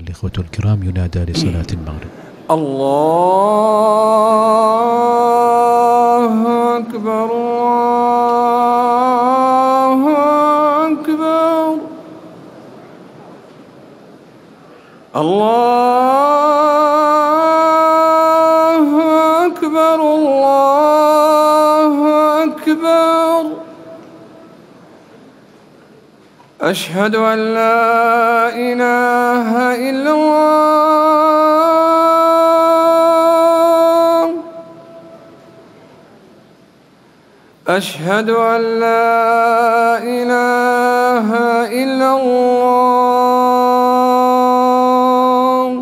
الإخوة الكرام ينادى لصلاة المغرب. الله أكبر الله أكبر الله أكبر الله أكبر. أشهد أن لا إله إلا الله. أشهد أن لا إله إلا الله.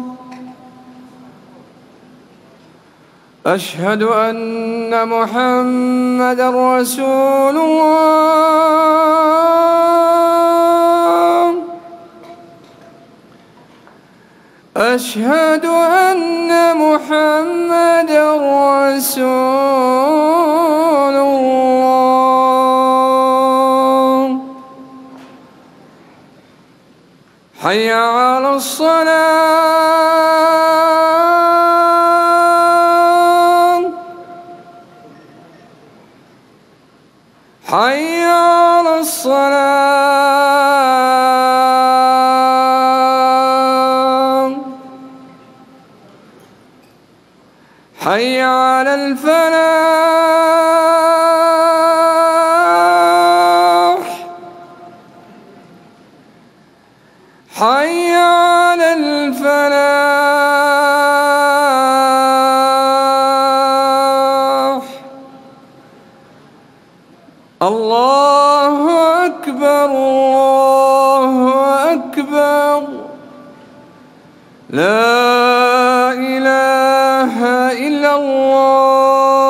أشهد أن محمدًا رسول الله. أشهد أن محمدًا رسول الله. حي على الصلاة. حي على الصلاة. حي على الفلاح. حي على الفلاح. الله أكبر الله أكبر. لا إله إلا الله.